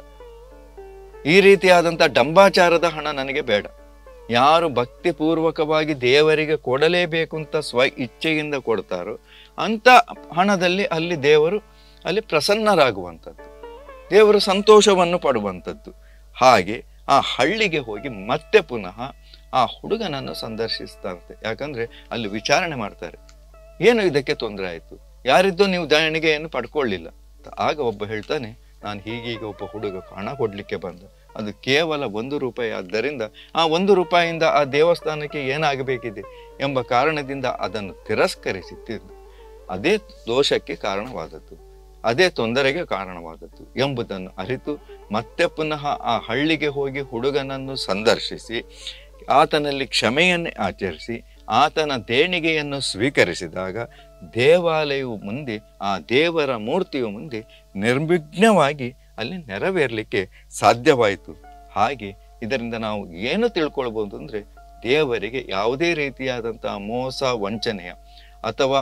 A: ಈ ರೀತಿಯಾದಂತಹ ಡಂಬಾಚಾರದ ಹಣ ನನಗೆ ಬೇಡ. ಯಾರು ಭಕ್ತಿಪೂರ್ವಕವಾಗಿ ದೇವರಿಗೆ ಕೊಡಲೇಬೇಕು ಅಂತ ಸ್ವ ಇಚ್ಛೆಯಿಂದ ಕೊಡ್ತಾರೋ ಅಂತ ಹಣದಲ್ಲಿ ಅಲ್ಲಿ ದೇವರು ಅಲ್ಲಿ ಪ್ರಸನ್ನರಾಗುವಂಥದ್ದು, ದೇವರು ಸಂತೋಷವನ್ನು ಪಡುವಂಥದ್ದು. ಹಾಗೆ ಆ ಹಳ್ಳಿಗೆ ಹೋಗಿ ಮತ್ತೆ ಪುನಃ ಆ ಹುಡುಗನನ್ನು ಸಂದರ್ಶಿಸ್ತಾರೆ. ಯಾಕಂದ್ರೆ ಅಲ್ಲಿ ವಿಚಾರಣೆ ಮಾಡ್ತಾರೆ, ಏನು ಇದಕ್ಕೆ ತೊಂದರೆ ಆಯಿತು, ಯಾರಿದ್ದೋ ನೀವು ದೇಣಿಗೆಯನ್ನು ಪಡ್ಕೊಳ್ಳಿಲ್ಲ. ಆಗ ಒಬ್ಬ ಹೇಳ್ತಾನೆ, ನಾನು ಹೀಗೀಗ ಒಬ್ಬ ಹುಡುಗ ಹಣ ಕೊಡ್ಲಿಕ್ಕೆ ಬಂದ, ಅದು ಕೇವಲ ಒಂದು ರೂಪಾಯಿ ಆದ್ದರಿಂದ ಆ ಒಂದು ರೂಪಾಯಿಯಿಂದ ಆ ದೇವಸ್ಥಾನಕ್ಕೆ ಏನಾಗಬೇಕಿದೆ ಎಂಬ ಕಾರಣದಿಂದ ಅದನ್ನು ತಿರಸ್ಕರಿಸಿದ್ದು ಅದೇ ದೋಷಕ್ಕೆ ಕಾರಣವಾದದ್ದು, ಅದೇ ತೊಂದರೆಗೆ ಕಾರಣವಾದದ್ದು ಎಂಬುದನ್ನು ಅರಿತು ಮತ್ತೆ ಪುನಃ ಆ ಹಳ್ಳಿಗೆ ಹೋಗಿ ಹುಡುಗನನ್ನು ಸಂದರ್ಶಿಸಿ ಆತನಲ್ಲಿ ಕ್ಷಮೆಯನ್ನೇ ಆಚರಿಸಿ ಆತನ ದೇಣಿಗೆಯನ್ನು ಸ್ವೀಕರಿಸಿದಾಗ ದೇವಾಲಯವು ಮುಂದೆ, ಆ ದೇವರ ಮೂರ್ತಿಯು ಮುಂದೆ ನಿರ್ವಿಘ್ನವಾಗಿ ಅಲ್ಲಿ ನೆರವೇರಲಿಕ್ಕೆ ಸಾಧ್ಯವಾಯಿತು. ಹಾಗೆ ಇದರಿಂದ ನಾವು ಏನು ತಿಳ್ಕೊಳ್ಬೋದು ಅಂದರೆ, ದೇವರಿಗೆ ಯಾವುದೇ ರೀತಿಯಾದಂತಹ ಮೋಸ ವಂಚನೆಯ ಅಥವಾ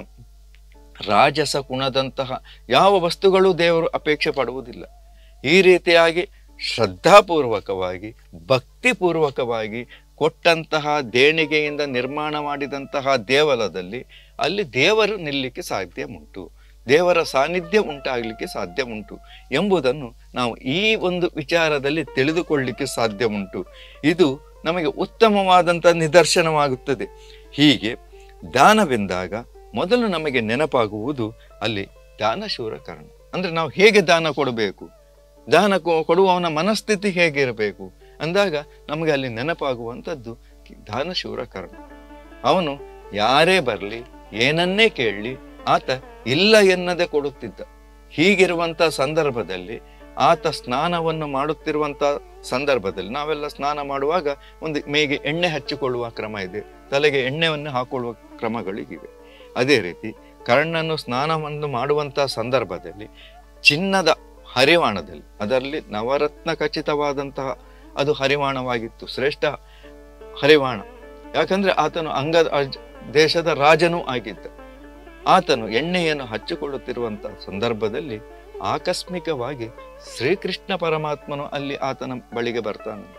A: ರಾಜಸ ಗುಣದಂತಹ ಯಾವ ವಸ್ತುಗಳು ದೇವರು ಅಪೇಕ್ಷೆ ಪಡುವುದಿಲ್ಲ. ಈ ರೀತಿಯಾಗಿ ಶ್ರದ್ಧಾಪೂರ್ವಕವಾಗಿ ಭಕ್ತಿಪೂರ್ವಕವಾಗಿ ಕೊಟ್ಟಂತಹ ದೇಣಿಗೆಯಿಂದ ನಿರ್ಮಾಣ ಮಾಡಿದಂತಹ ದೇವಲದಲ್ಲಿ ಅಲ್ಲಿ ದೇವರು ನಿಲ್ಲಲಿಕ್ಕೆ ಸಾಧ್ಯ ಉಂಟು, ದೇವರ ಸಾನ್ನಿಧ್ಯ ಉಂಟಾಗಲಿಕ್ಕೆ ಸಾಧ್ಯ ಉಂಟು ಎಂಬುದನ್ನು ನಾವು ಈ ಒಂದು ವಿಚಾರದಲ್ಲಿ ತಿಳಿದುಕೊಳ್ಳಲಿಕ್ಕೆ ಸಾಧ್ಯ ಉಂಟು. ಇದು ನಮಗೆ ಉತ್ತಮವಾದಂಥ ನಿದರ್ಶನವಾಗುತ್ತದೆ. ಹೀಗೆ ದಾನವೆಂದಾಗ ಮೊದಲು ನಮಗೆ ನೆನಪಾಗುವುದು ಅಲ್ಲಿ ದಾನಶೂರ ಕರ್ಣ. ಅಂದರೆ ನಾವು ಹೇಗೆ ದಾನ ಕೊಡಬೇಕು, ದಾನ ಕೊಡುವವನ ಮನಸ್ಥಿತಿ ಹೇಗಿರಬೇಕು ಅಂದಾಗ ನಮಗೆ ಅಲ್ಲಿ ನೆನಪಾಗುವಂಥದ್ದು ದಾನಶೂರ ಕರ್ಣ. ಅವನು ಯಾರೇ ಬರಲಿ ಏನನ್ನೇ ಕೇಳಲಿ ಆತ ಇಲ್ಲ ಎನ್ನದೆ ಕೊಡುತ್ತಿದ್ದ. ಹೀಗಿರುವಂಥ ಸಂದರ್ಭದಲ್ಲಿ ಆತ ಸ್ನಾನವನ್ನು ಮಾಡುತ್ತಿರುವಂಥ ಸಂದರ್ಭದಲ್ಲಿ ನಾವೆಲ್ಲ ಸ್ನಾನ ಮಾಡುವಾಗ ಒಂದು ಮೇಗೆ ಎಣ್ಣೆ ಹಚ್ಚಿಕೊಳ್ಳುವ ಕ್ರಮ ಇದೆ, ತಲೆಗೆ ಎಣ್ಣೆಯನ್ನು ಹಾಕೊಳ್ಳುವ ಕ್ರಮಗಳಿಗಿವೆ. ಅದೇ ರೀತಿ ಕರ್ಣನು ಸ್ನಾನವನ್ನು ಮಾಡುವಂಥ ಸಂದರ್ಭದಲ್ಲಿ ಚಿನ್ನದ ಹರಿವಾಣದಲ್ಲಿ, ಅದರಲ್ಲಿ ನವರತ್ನ ಖಚಿತವಾದಂತಹ ಅದು ಹರಿವಾಣವಾಗಿತ್ತು, ಶ್ರೇಷ್ಠ ಹರಿವಾಣ. ಯಾಕಂದ್ರೆ ಆತನು ಅಂಗ ದೇಶದ ರಾಜನೂ ಆಗಿದ್ದ. ಆತನು ಎಣ್ಣೆಯನ್ನು ಹಚ್ಚಿಕೊಳ್ಳುತ್ತಿರುವಂತಹ ಸಂದರ್ಭದಲ್ಲಿ ಆಕಸ್ಮಿಕವಾಗಿ ಶ್ರೀಕೃಷ್ಣ ಪರಮಾತ್ಮನು ಅಲ್ಲಿ ಆತನ ಬಳಿಗೆ ಬರ್ತಾನಂತೆ.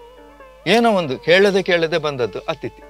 A: ಏನೋ ಒಂದು ಕೇಳದೆ ಕೇಳದೆ ಬಂದದ್ದು ಅತಿಥಿ.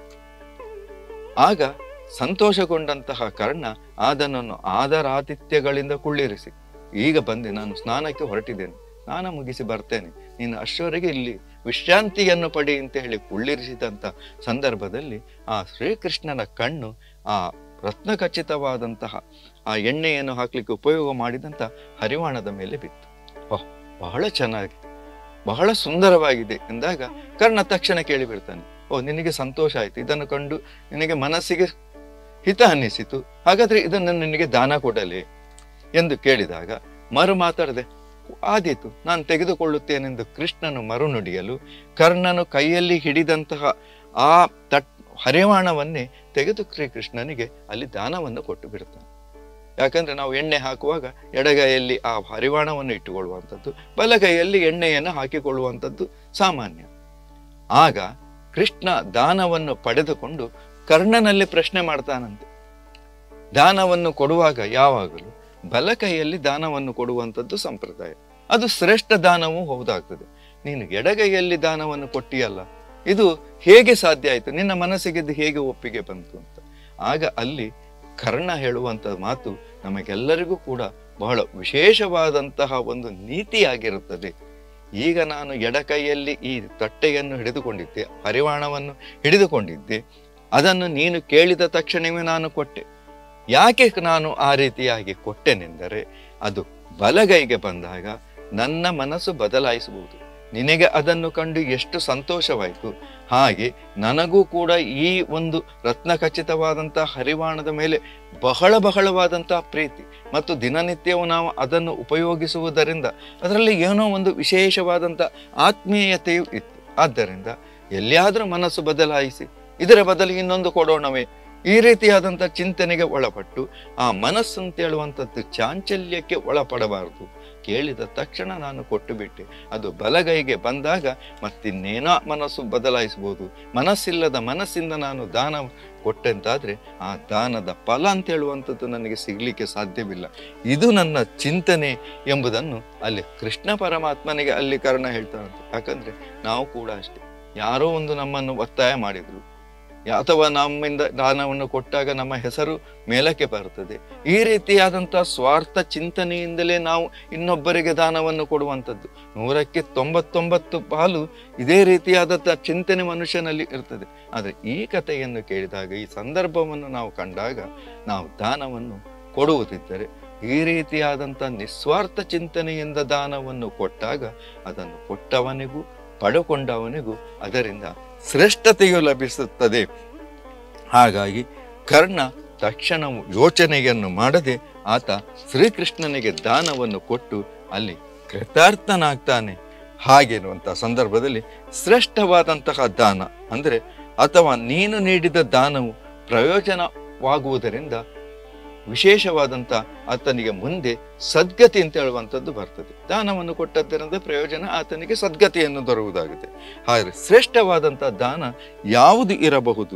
A: ಆಗ ಸಂತೋಷಗೊಂಡಂತಹ ಕರ್ಣ ಆತನನ್ನು ಆದರಾತಿಥ್ಯಗಳಿಂದ ಕುಳ್ಳಿರಿಸಿ, ಈಗ ಬಂದೆ, ನಾನು ಸ್ನಾನಕ್ಕೆ ಹೊರಟಿದ್ದೇನೆ, ಸ್ನಾನ ಮುಗಿಸಿ ಬರ್ತೇನೆ, ನೀನು ಅಷ್ಟವರೆಗೆ ಇಲ್ಲಿ ವಿಶ್ರಾಂತಿಯನ್ನು ಪಡಿ ಅಂತ ಹೇಳಿ ಕುಳ್ಳಿರಿಸಿದಂಥ ಸಂದರ್ಭದಲ್ಲಿ ಆ ಶ್ರೀಕೃಷ್ಣನ ಕಣ್ಣು ಆ ರತ್ನಖಚಿತವಾದಂತಹ ಆ ಎಣ್ಣೆಯನ್ನು ಹಾಕ್ಲಿಕ್ಕೆ ಉಪಯೋಗ ಮಾಡಿದಂಥ ಹರಿವಾಣದ ಮೇಲೆ ಬಿತ್ತು. ಓಹ್, ಬಹಳ ಚೆನ್ನಾಗಿದೆ, ಬಹಳ ಸುಂದರವಾಗಿದೆ ಎಂದಾಗ ಕರ್ಣ ತಕ್ಷಣ ಕೇಳಿಬಿಡ್ತಾನೆ, ಓ ನಿನಗೆ ಸಂತೋಷ ಆಯ್ತು, ಇದನ್ನು ಕಂಡು ನಿನಗೆ ಮನಸ್ಸಿಗೆ ಹಿತ ಅನ್ನಿಸಿತು, ಹಾಗಾದ್ರೆ ಇದನ್ನು ನಿನಗೆ ದಾನ ಕೊಡಲಿ ಎಂದು ಕೇಳಿದಾಗ ಮರು ಮಾತಾಡದೆ ಆದೀತು, ನಾನು ತೆಗೆದುಕೊಳ್ಳುತ್ತೇನೆಂದು ಕೃಷ್ಣನು ಮರುನುಡಿಯಲು ಕರ್ಣನು ಕೈಯಲ್ಲಿ ಹಿಡಿದಂತಹ ಆ ತಟ್ ಹರಿವಾಣವನ್ನೇ ತೆಗೆದು ಶ್ರೀಕೃಷ್ಣನಿಗೆ ಅಲ್ಲಿ ದಾನವನ್ನು ಕೊಟ್ಟು ಬಿಡ್ತಾನೆ. ಯಾಕಂದ್ರೆ ನಾವು ಎಣ್ಣೆ ಹಾಕುವಾಗ ಎಡಗೈಯಲ್ಲಿ ಆ ಹರಿವಾಣವನ್ನು ಇಟ್ಟುಕೊಳ್ಳುವಂಥದ್ದು, ಬಲಗೈಯಲ್ಲಿ ಎಣ್ಣೆಯನ್ನು ಹಾಕಿಕೊಳ್ಳುವಂಥದ್ದು ಸಾಮಾನ್ಯ. ಆಗ ಕೃಷ್ಣ ದಾನವನ್ನು ಪಡೆದುಕೊಂಡು ಕರ್ಣನಲ್ಲಿ ಪ್ರಶ್ನೆ ಮಾಡ್ತಾನಂತೆ. ದಾನವನ್ನು ಕೊಡುವಾಗ ಯಾವಾಗಲೂ ಬಲಕೈಯಲ್ಲಿ ದಾನವನ್ನು ಕೊಡುವಂಥದ್ದು ಸಂಪ್ರದಾಯ, ಅದು ಶ್ರೇಷ್ಠ ದಾನವೂ ಹೌದಾಗ್ತದೆ. ನೀನು ಎಡಗೈಯಲ್ಲಿ ದಾನವನ್ನು ಕೊಟ್ಟಿಯಲ್ಲ, ಇದು ಹೇಗೆ ಸಾಧ್ಯ ಆಯಿತು, ನಿನ್ನ ಮನಸ್ಸಿಗೆ ಇದು ಹೇಗೆ ಒಪ್ಪಿಗೆ ಬಂತು ಅಂತ. ಆಗ ಅಲ್ಲಿ ಕರ್ಣ ಹೇಳುವಂಥ ಮಾತು ನಮಗೆಲ್ಲರಿಗೂ ಕೂಡ ಬಹಳ ವಿಶೇಷವಾದಂತಹ ಒಂದು ನೀತಿಯಾಗಿರುತ್ತದೆ. ಈಗ ನಾನು ಎಡಕೈಯಲ್ಲಿ ಈ ತಟ್ಟೆಯನ್ನು ಹಿಡಿದುಕೊಂಡಿದ್ದೆ, ಹರಿವಾಣವನ್ನು ಹಿಡಿದುಕೊಂಡಿದ್ದೆ, ಅದನ್ನು ನೀನು ಕೇಳಿದ ತಕ್ಷಣವೇ ನಾನು ಕೊಟ್ಟೆ. ಯಾಕೆ ನಾನು ಆ ರೀತಿಯಾಗಿ ಕೊಟ್ಟೆನೆಂದರೆ, ಅದು ಬಲಗೈಗೆ ಬಂದಾಗ ನನ್ನ ಮನಸ್ಸು ಬದಲಾಯಿಸಬಹುದು. ನಿನಗೆ ಅದನ್ನು ಕಂಡು ಎಷ್ಟು ಸಂತೋಷವಾಯಿತು, ಹಾಗೆ ನನಗೂ ಕೂಡ ಈ ಒಂದು ರತ್ನಖಚಿತವಾದಂತಹ ಹರಿವಾಣದ ಮೇಲೆ ಬಹಳ ಬಹಳವಾದಂತಹ ಪ್ರೀತಿ, ಮತ್ತು ದಿನನಿತ್ಯವೂ ನಾವು ಅದನ್ನು ಉಪಯೋಗಿಸುವುದರಿಂದ ಅದರಲ್ಲಿ ಏನೋ ಒಂದು ವಿಶೇಷವಾದಂಥ ಆತ್ಮೀಯತೆಯೂ ಇತ್ತು. ಆದ್ದರಿಂದ ಎಲ್ಲಿಯಾದರೂ ಮನಸ್ಸು ಬದಲಾಯಿಸಿ ಇದರ ಬದಲು ಇನ್ನೊಂದು ಕೊಡೋಣವೇ, ಈ ರೀತಿಯಾದಂಥ ಚಿಂತನೆಗೆ ಒಳಪಟ್ಟು ಆ ಮನಸ್ಸು ಅಂತ ಹೇಳುವಂಥದ್ದು ಚಾಂಚಲ್ಯಕ್ಕೆ ಒಳಪಡಬಾರದು. ಕೇಳಿದ ತಕ್ಷಣ ನಾನು ಕೊಟ್ಟು ಬಿಟ್ಟೆ, ಅದು ಬಲಗೈಗೆ ಬಂದಾಗ ಮತ್ತಿನ್ನೇನೋ ಮನಸ್ಸು ಬದಲಾಯಿಸ್ಬೋದು. ಮನಸ್ಸಿಲ್ಲದ ಮನಸ್ಸಿಂದ ನಾನು ದಾನ ಕೊಟ್ಟಂತಾದ್ರೆ ಆ ದಾನದ ಫಲ ಅಂತ ಹೇಳುವಂಥದ್ದು ನನಗೆ ಸಿಗ್ಲಿಕ್ಕೆ ಸಾಧ್ಯವಿಲ್ಲ. ಇದು ನನ್ನ ಚಿಂತನೆ ಎಂಬುದನ್ನು ಅಲ್ಲಿ ಕೃಷ್ಣ ಪರಮಾತ್ಮನಿಗೆ ಅಲ್ಲಿ ಕರ್ಣ ಹೇಳ್ತಾನಂತೆ. ಯಾಕಂದ್ರೆ ನಾವು ಕೂಡ ಅಷ್ಟೇ, ಯಾರೋ ಒಂದು ನಮ್ಮನ್ನು ಒತ್ತಾಯ ಮಾಡಿದ್ರು ಅಥವಾ ನಮ್ಮಿಂದ ದಾನವನ್ನು ಕೊಟ್ಟಾಗ ನಮ್ಮ ಹೆಸರು ಮೇಲಕ್ಕೆ ಬರ್ತದೆ. ಈ ರೀತಿಯಾದಂತಹ ಸ್ವಾರ್ಥ ಚಿಂತನೆಯಿಂದಲೇ ನಾವು ಇನ್ನೊಬ್ಬರಿಗೆ ದಾನವನ್ನು ಕೊಡುವಂಥದ್ದು. ನೂರಕ್ಕೆ ತೊಂಬತ್ತೊಂಬತ್ತು ಪಾಲು ಇದೇ ರೀತಿಯಾದಂಥ ಚಿಂತನೆ ಮನುಷ್ಯನಲ್ಲಿ ಇರ್ತದೆ. ಆದರೆ ಈ ಕಥೆಯನ್ನು ಕೇಳಿದಾಗ, ಈ ಸಂದರ್ಭವನ್ನು ನಾವು ಕಂಡಾಗ, ನಾವು ದಾನವನ್ನು ಕೊಡುವುದಿದ್ದರೆ ಈ ರೀತಿಯಾದಂಥ ನಿಸ್ವಾರ್ಥ ಚಿಂತನೆಯಿಂದ ದಾನವನ್ನು ಕೊಟ್ಟಾಗ ಅದನ್ನು ಕೊಟ್ಟವನಿಗೂ ಪಡೆಕೊಂಡವನಿಗೂ ಅದರಿಂದ ಶ್ರೇಷ್ಠತೆಯು ಲಭಿಸುತ್ತದೆ. ಹಾಗಾಗಿ ಕರ್ಣ ತಕ್ಷಣ ಯೋಚನೆಯನ್ನು ಮಾಡದೆ ಆತ ಶ್ರೀಕೃಷ್ಣನಿಗೆ ದಾನವನ್ನು ಕೊಟ್ಟು ಅಲ್ಲಿ ಕೃತಾರ್ಥನಾಗ್ತಾನೆ. ಹಾಗೆನ್ನುವಂಥ ಸಂದರ್ಭದಲ್ಲಿ ಶ್ರೇಷ್ಠವಾದಂತಹ ದಾನ ಅಂದರೆ, ಅಥವಾ ನೀನು ನೀಡಿದ ದಾನವು ಪ್ರಯೋಜನವಾಗುವುದರಿಂದ ವಿಶೇಷವಾದಂಥ ಆತನಿಗೆ ಮುಂದೆ ಸದ್ಗತಿ ಅಂತ ಹೇಳುವಂಥದ್ದು ಬರ್ತದೆ. ದಾನವನ್ನು ಕೊಟ್ಟದ್ದರಿಂದ ಪ್ರಯೋಜನ ಆತನಿಗೆ ಸದ್ಗತಿಯನ್ನು ದೊರೆಯುವುದಾಗುತ್ತೆ. ಹಾಗೆ ಶ್ರೇಷ್ಠವಾದಂಥ ದಾನ ಯಾವುದು ಇರಬಹುದು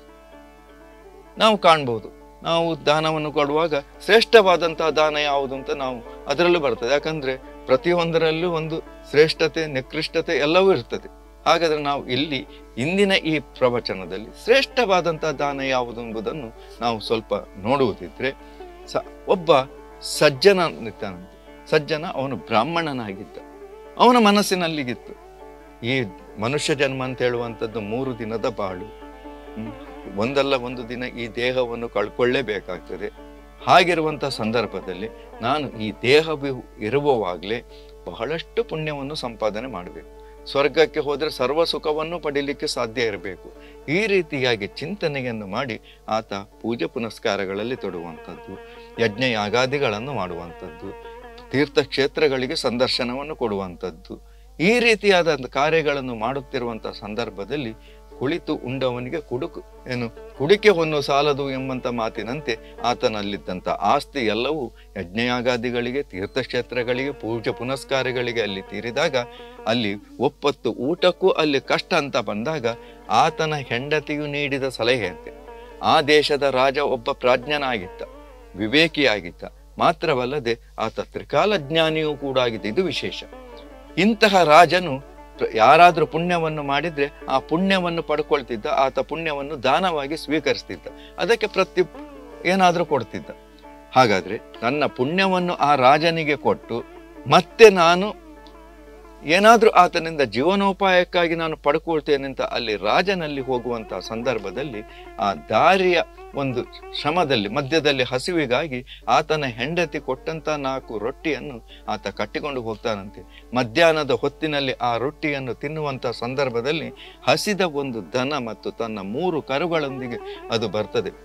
A: ನಾವು ಕಾಣಬಹುದು. ನಾವು ದಾನವನ್ನು ಕೊಡುವಾಗ ಶ್ರೇಷ್ಠವಾದಂತಹ ದಾನ ಯಾವುದು ಅಂತ ನಾವು ಅದರಲ್ಲೂ ಬರ್ತದೆ. ಯಾಕಂದ್ರೆ ಪ್ರತಿಯೊಂದರಲ್ಲೂ ಒಂದು ಶ್ರೇಷ್ಠತೆ, ನಿಕೃಷ್ಟತೆ ಎಲ್ಲವೂ ಇರ್ತದೆ. ಹಾಗಾದ್ರೆ ನಾವು ಇಲ್ಲಿ ಇಂದಿನ ಈ ಪ್ರವಚನದಲ್ಲಿ ಶ್ರೇಷ್ಠವಾದಂತಹ ದಾನ ಯಾವುದು ಎಂಬುದನ್ನು ನಾವು ಸ್ವಲ್ಪ ನೋಡುವುದಿದ್ರೆ, ಸ ಒಬ್ಬ ಸಜ್ಜನ ಇರ್ತಾನಂತೆ. ಸಜ್ಜನ ಅವನು ಬ್ರಾಹ್ಮಣನಾಗಿದ್ದ, ಅವನ ಮನಸ್ಸಿನಲ್ಲಿಗಿತ್ತು ಈ ಮನುಷ್ಯ ಜನ್ಮ ಅಂತ ಹೇಳುವಂಥದ್ದು ಮೂರು ದಿನದ ಬಾಳು, ಒಂದಲ್ಲ ಒಂದು ದಿನ ಈ ದೇಹವನ್ನು ಕಳ್ಕೊಳ್ಳೇಬೇಕಾಗ್ತದೆ. ಹಾಗಿರುವಂಥ ಸಂದರ್ಭದಲ್ಲಿ ನಾನು ಈ ದೇಹವು ಇರುವವಾಗಲೇ ಬಹಳಷ್ಟು ಪುಣ್ಯವನ್ನು ಸಂಪಾದನೆ ಮಾಡಬೇಕು, ಸ್ವರ್ಗಕ್ಕೆ ಹೋದರೆ ಸರ್ವ ಸುಖವನ್ನು ಪಡೀಲಿಕ್ಕೆ ಸಾಧ್ಯ ಇರಬೇಕು. ಈ ರೀತಿಯಾಗಿ ಚಿಂತನೆಯನ್ನು ಮಾಡಿ ಆತ ಪೂಜೆ ಪುನಸ್ಕಾರಗಳಲ್ಲಿ ತೊಡುವಂಥದ್ದು, ಯಜ್ಞ ಯಾಗಾದಿಗಳನ್ನು ಮಾಡುವಂಥದ್ದು, ತೀರ್ಥಕ್ಷೇತ್ರಗಳಿಗೆ ಸಂದರ್ಶನವನ್ನು ಕೊಡುವಂಥದ್ದು, ಈ ರೀತಿಯಾದ ಕಾರ್ಯಗಳನ್ನು ಮಾಡುತ್ತಿರುವಂಥ ಸಂದರ್ಭದಲ್ಲಿ ಕುಳಿತು ಉಂಡವನಿಗೆ ಕುಡುಕು ಏನು ಕುಡಿಕೆ ಹೊನ್ನು ಸಾಲದು ಎಂಬಂಥ ಮಾತಿನಂತೆ ಆತನಲ್ಲಿದ್ದಂಥ ಆಸ್ತಿ ಎಲ್ಲವೂ ಯಜ್ಞಯಾಗಾದಿಗಳಿಗೆ, ತೀರ್ಥಕ್ಷೇತ್ರಗಳಿಗೆ, ಪೂಜೆ ಪುನಸ್ಕಾರಗಳಿಗೆ ಅಲ್ಲಿ ತೀರಿದಾಗ, ಅಲ್ಲಿ ಒಪ್ಪತ್ತು ಊಟಕ್ಕೂ ಅಲ್ಲಿ ಕಷ್ಟ ಅಂತ ಬಂದಾಗ ಆತನ ಹೆಂಡತಿಯು ನೀಡಿದ ಸಲಹೆಯಂತೆ, ಆ ದೇಶದ ರಾಜ ಒಬ್ಬ ಪ್ರಾಜ್ಞನಾಗಿದ್ದ, ವಿವೇಕಿಯಾಗಿದ್ದ, ಮಾತ್ರವಲ್ಲದೆ ಆತ ತ್ರಿಕಾಲಜ್ಞಾನಿಯೂ ಕೂಡ ಆಗಿದ್ದ. ಇದು ವಿಶೇಷ. ಇಂತಹ ರಾಜನು ಯಾರಾದ್ರೂ ಪುಣ್ಯವನ್ನು ಮಾಡಿದ್ರೆ ಆ ಪುಣ್ಯವನ್ನು ಪಡ್ಕೊಳ್ತಿದ್ದ, ಆತ ಪುಣ್ಯವನ್ನು ದಾನವಾಗಿ ಸ್ವೀಕರಿಸ್ತಿದ್ದ, ಅದಕ್ಕೆ ಪ್ರತಿ ಏನಾದ್ರೂ ಕೊಡ್ತಿದ್ದ. ಹಾಗಾದ್ರೆ ನನ್ನ ಪುಣ್ಯವನ್ನು ಆ ರಾಜನಿಗೆ ಕೊಟ್ಟು ಮತ್ತೆ ನಾನು ಏನಾದ್ರೂ ಆತನಿಂದ ಜೀವನೋಪಾಯಕ್ಕಾಗಿ ನಾನು ಪಡ್ಕೊಳ್ತೇನೆ ಅಂತ ಅಲ್ಲಿ ರಾಜನಲ್ಲಿ ಹೋಗುವಂತಹ ಸಂದರ್ಭದಲ್ಲಿ ಆ ದಾರಿಯ ಒಂದು ಶ್ರಮದಲ್ಲಿ ಮಧ್ಯದಲ್ಲಿ ಹಸಿವಿಗಾಗಿ ಆತನ ಹೆಂಡತಿ ಕೊಟ್ಟಂತ ನಾಲ್ಕು ರೊಟ್ಟಿಯನ್ನು ಆತ ಕಟ್ಟಿಕೊಂಡು ಹೋಗ್ತಾನಂತೆ. ಮಧ್ಯಾಹ್ನದ ಹೊತ್ತಿನಲ್ಲಿ ಆ ರೊಟ್ಟಿಯನ್ನು ತಿನ್ನುವಂತ ಸಂದರ್ಭದಲ್ಲಿ ಹಸಿದ ಒಂದು ದನ ಮತ್ತು ತನ್ನ ಮೂರು ಕರುಗಳೊಂದಿಗೆ ಅದು ಬರ್ತದೆ.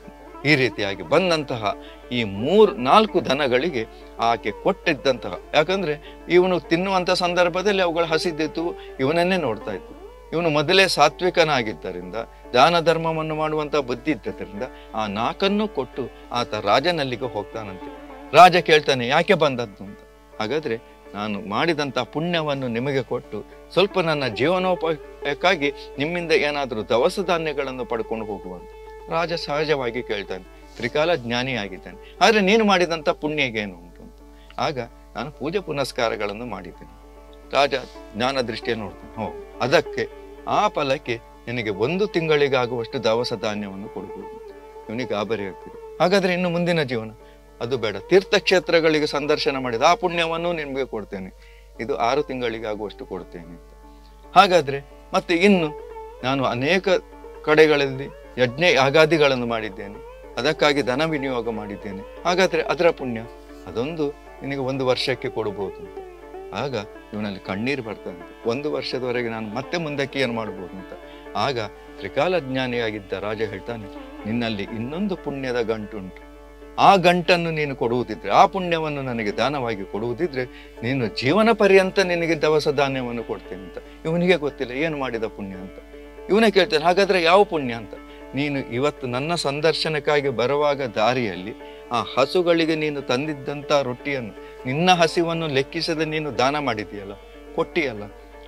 A: ಈ ರೀತಿಯಾಗಿ ಬಂದಂತಹ ಈ ಮೂರು ನಾಲ್ಕು ದನಗಳಿಗೆ ಆಕೆ ಕೊಟ್ಟಿದ್ದಂತಹ, ಯಾಕಂದ್ರೆ ಇವನು ತಿನ್ನುವಂಥ ಸಂದರ್ಭದಲ್ಲಿ ಅವುಗಳು ಹಸಿದಿತ್ತು, ಇವನನ್ನೇ ನೋಡ್ತಾ ಇತ್ತು. ಇವನು ಮೊದಲೇ ಸಾತ್ವಿಕನಾಗಿದ್ದರಿಂದ ದಾನ ಧರ್ಮವನ್ನು ಮಾಡುವಂತ ಬುದ್ಧಿ ಇದ್ದರಿಂದ ಆ ನಾಲ್ಕನ್ನು ಕೊಟ್ಟು ಆತ ರಾಜನಲ್ಲಿಗೆ ಹೋಗ್ತಾನಂತೆ. ರಾಜ ಕೇಳ್ತಾನೆ, ಯಾಕೆ ಬಂದದ್ದು ಅಂತ. ಹಾಗಾದ್ರೆ ನಾನು ಮಾಡಿದಂಥ ಪುಣ್ಯವನ್ನು ನಿಮಗೆ ಕೊಟ್ಟು ಸ್ವಲ್ಪ ನನ್ನ ಜೀವನೋಪಾಯಕ್ಕಾಗಿ ನಿಮ್ಮಿಂದ ಏನಾದರೂ ದವಸ ಧಾನ್ಯಗಳನ್ನು ಪಡ್ಕೊಂಡು ಹೋಗುವಂತ. ರಾಜ ಸಹಜವಾಗಿ ಕೇಳ್ತಾನೆ, ತ್ರಿಕಾಲ ಜ್ಞಾನಿ ಆಗಿದ್ದಾನೆ, ಆದ್ರೆ ನೀನು ಮಾಡಿದಂಥ ಪುಣ್ಯಗೇನು ಉಂಟು ಅಂತ. ಆಗ ನಾನು ಪೂಜೆ ಪುನಸ್ಕಾರಗಳನ್ನು ಮಾಡಿದ್ದೇನೆ. ರಾಜ ಜ್ಞಾನ ದೃಷ್ಟಿಯನ್ನು ನೋಡ್ತಾನೆ, ಹೋ ಅದಕ್ಕೆ ಆ ಫಲಕ್ಕೆ ನಿನಗೆ ಒಂದು ತಿಂಗಳಿಗಾಗುವಷ್ಟು ದವಸ ಧಾನ್ಯವನ್ನು ಕೊಡಬಹುದು. ಇವನಿಗೆ ಗಾಬರಿ ಆಗ್ತದೆ. ಹಾಗಾದ್ರೆ ಇನ್ನು ಮುಂದಿನ ಜೀವನ ಅದು ಬೇಡ, ತೀರ್ಥಕ್ಷೇತ್ರಗಳಿಗೆ ಸಂದರ್ಶನ ಮಾಡಿದ ಆ ಪುಣ್ಯವನ್ನು ನಿಮಗೆ ಕೊಡ್ತೇನೆ, ಇದು ಆರು ತಿಂಗಳಿಗಾಗುವಷ್ಟು ಕೊಡ್ತೇನೆ ಅಂತ. ಹಾಗಾದ್ರೆ ಮತ್ತೆ ಇನ್ನು ನಾನು ಅನೇಕ ಕಡೆಗಳಲ್ಲಿ ಯಜ್ಞ ಯಾಗಾದಿಗಳನ್ನು ಮಾಡಿದ್ದೇನೆ, ಅದಕ್ಕಾಗಿ ಧನ ವಿನಿಯೋಗ ಮಾಡಿದ್ದೇನೆ, ಹಾಗಾದ್ರೆ ಅದರ ಪುಣ್ಯ ಅದೊಂದು ನಿನಗೆ ಒಂದು ವರ್ಷಕ್ಕೆ ಕೊಡಬಹುದು ಅಂತ. ಆಗ ಇವನಲ್ಲಿ ಕಣ್ಣೀರು ಬರ್ತದೆ. ಒಂದು ವರ್ಷದವರೆಗೆ ನಾನು ಮತ್ತೆ ಮುಂದಕ್ಕೆ ಏನು ಮಾಡ್ಬೋದು ಅಂತ. ಆಗ ತ್ರಿಕಾಲ ಜ್ಞಾನಿಯಾಗಿದ್ದ ರಾಜ ಹೇಳ್ತಾನೆ, ನಿನ್ನಲ್ಲಿ ಇನ್ನೊಂದು ಪುಣ್ಯದ ಗಂಟುಂಟು, ಆ ಗಂಟನ್ನು ನೀನು ಕೊಡುವುದಿದ್ರೆ, ಆ ಪುಣ್ಯವನ್ನು ನನಗೆ ದಾನವಾಗಿ ಕೊಡುವುದಿದ್ರೆ ನೀನು ಜೀವನ ಪರ್ಯಂತ ನಿನಗೆ ದವಸ ಧಾನ್ಯವನ್ನು ಕೊಡ್ತೇನೆ ಅಂತ. ಇವನಿಗೆ ಗೊತ್ತಿಲ್ಲ ಏನು ಮಾಡಿದ ಪುಣ್ಯ ಅಂತ. ಇವನೇ ಕೇಳ್ತಾನೆ, ಹಾಗಾದ್ರೆ ಯಾವ ಪುಣ್ಯ ಅಂತ. ನೀನು ಇವತ್ತು ನನ್ನ ಸಂದರ್ಶನಕ್ಕಾಗಿ ಬರುವಾಗ ದಾರಿಯಲ್ಲಿ ಆ ಹಸುಗಳಿಗೆ ನೀನು ತಂದಿದ್ದಂಥ ರೊಟ್ಟಿಯನ್ನು ನಿನ್ನ ಹಸಿವನ್ನು ಲೆಕ್ಕಿಸದೆ ನೀನು ದಾನ ಮಾಡಿದೆಯಲ್ಲ, ಕೊಟ್ಟಿಯಲ್ಲ,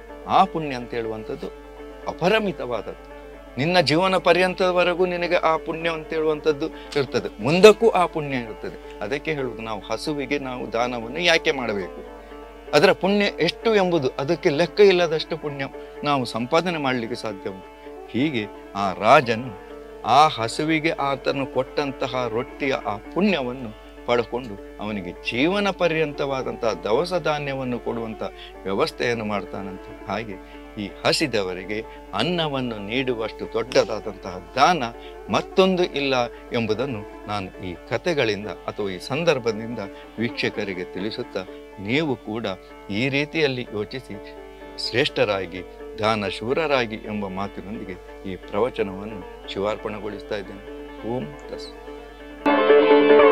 A: ಆ ಪುಣ್ಯ ಅಂತ ಹೇಳುವಂಥದ್ದು ಅಪರಿಮಿತವಾದದ್ದು. ನಿನ್ನ ಜೀವನ ಪರ್ಯಂತವರೆಗೂ ನಿನಗೆ ಆ ಪುಣ್ಯ ಅಂತ ಹೇಳುವಂಥದ್ದು ಇರ್ತದೆ, ಮುಂದಕ್ಕೂ ಆ ಪುಣ್ಯ ಇರ್ತದೆ. ಅದಕ್ಕೆ ಹೇಳುವುದು, ನಾವು ಹಸುವಿಗೆ ನಾವು ದಾನವನ್ನು ಯಾಕೆ ಮಾಡಬೇಕು, ಅದರ ಪುಣ್ಯ ಎಷ್ಟು ಎಂಬುದು ಅದಕ್ಕೆ ಲೆಕ್ಕ ಇಲ್ಲದಷ್ಟು ಪುಣ್ಯ ನಾವು ಸಂಪಾದನೆ ಮಾಡಲಿಕ್ಕೆ ಸಾಧ್ಯ ಉಂಟು. ಹೀಗೆ ಆ ರಾಜನು ಆ ಹಸುವಿಗೆ ಆತನು ಕೊಟ್ಟಂತಹ ರೊಟ್ಟಿಯ ಆ ಪುಣ್ಯವನ್ನು ಪಡ್ಕೊಂಡು ಅವನಿಗೆ ಜೀವನ ಪರ್ಯಂತವಾದಂತಹ ದವಸ ಧಾನ್ಯವನ್ನು ಕೊಡುವಂಥ ವ್ಯವಸ್ಥೆಯನ್ನು ಮಾಡ್ತಾನಂತೆ. ಹಾಗೆ ಈ ಹಸಿದವರಿಗೆ ಅನ್ನವನ್ನು ನೀಡುವಷ್ಟು ದೊಡ್ಡದಾದಂತಹ ದಾನ ಮತ್ತೊಂದು ಇಲ್ಲ ಎಂಬುದನ್ನು ನಾನು ಈ ಕಥೆಗಳಿಂದ ಅಥವಾ ಈ ಸಂದರ್ಭದಿಂದ ವೀಕ್ಷಕರಿಗೆ ತಿಳಿಸುತ್ತಾ, ನೀವು ಕೂಡ ಈ ರೀತಿಯಲ್ಲಿ ಯೋಚಿಸಿ ಶ್ರೇಷ್ಠರಾಗಿ ದಾನ ಶೂರರಾಗಿ ಎಂಬ ಮಾತಿನೊಂದಿಗೆ ಈ ಪ್ರವಚನವನ್ನು ಶಿವಾರ್ಪಣೆಗೊಳಿಸ್ತಾ ಇದ್ದೇನೆ. ಓಂ ತಸ್